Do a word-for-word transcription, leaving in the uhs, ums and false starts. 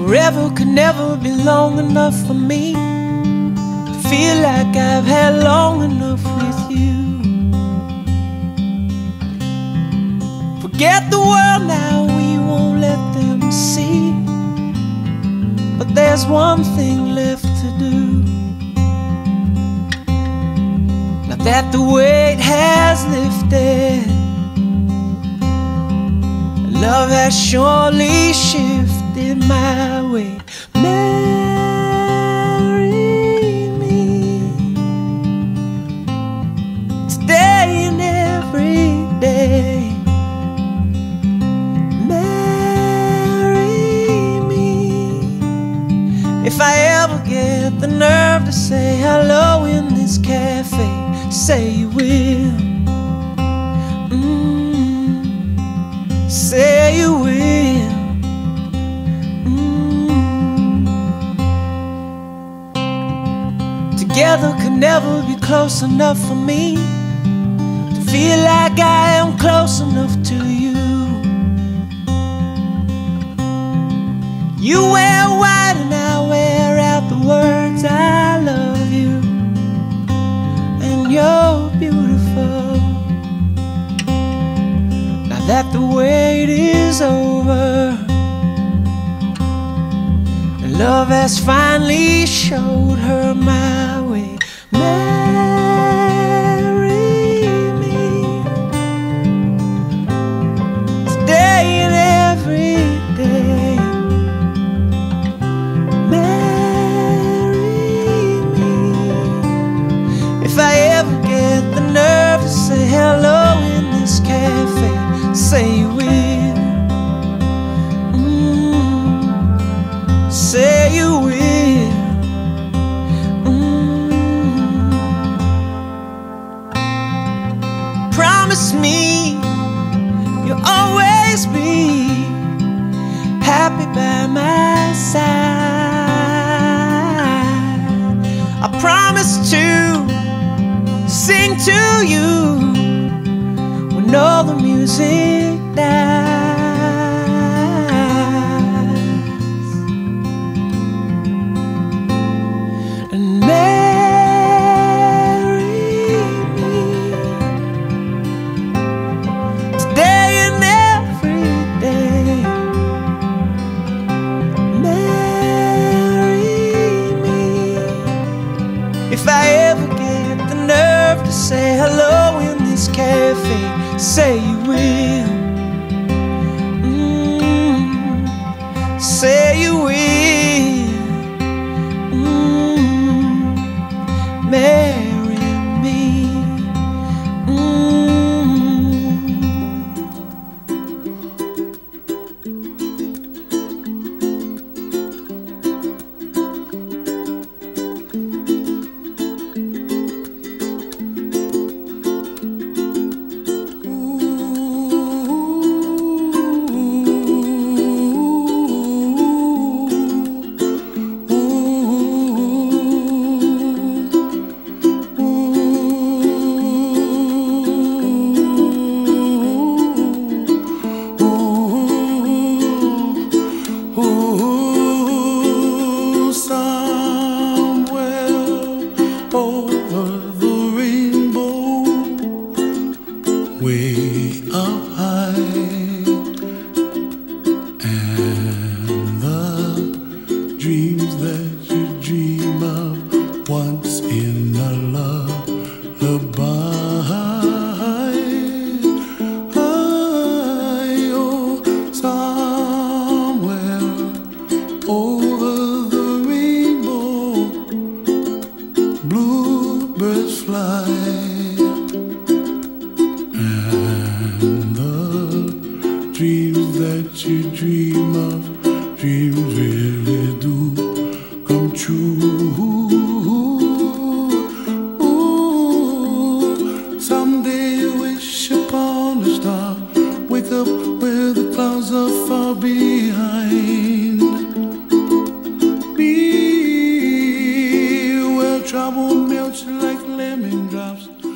Forever could never be long enough for me to feel like I've had long enough with you. Forget the world now, we won't let them see. But there's one thing left to do. Now that the weight has lifted, love has surely shifted my way. Marry me today and every day. Marry me. If I ever get the nerve to say hello in this cafe, say you will. Mm, say you will. Mm. Together could never be close enough for me to feel like I am close enough to you. You wear white and I wear out the words I love you, and you're beautiful. Now that the wait is over and love has finally showed her my way. Marry me today and every day. If I ever get the nerve to say hello in this cafe, say you will. Mm, say you will. Mm. Promise me you'll always be happy by my side. I promise to sing to you when all the music dies. And marry me today and every day. Marry me. If I ever get the nerve to say hello in this cafe, say you will. Mm, say you will. Mm, marry me. Mm. Way up high, and the dreams that you dream of once in a lullaby. Oh, somewhere over the rainbow, bluebirds fly. Dreams that you dream of, dreams really do come true. Ooh, someday you wish upon a star, wake up where the clouds are far behind. Be where trouble melts like lemon drops.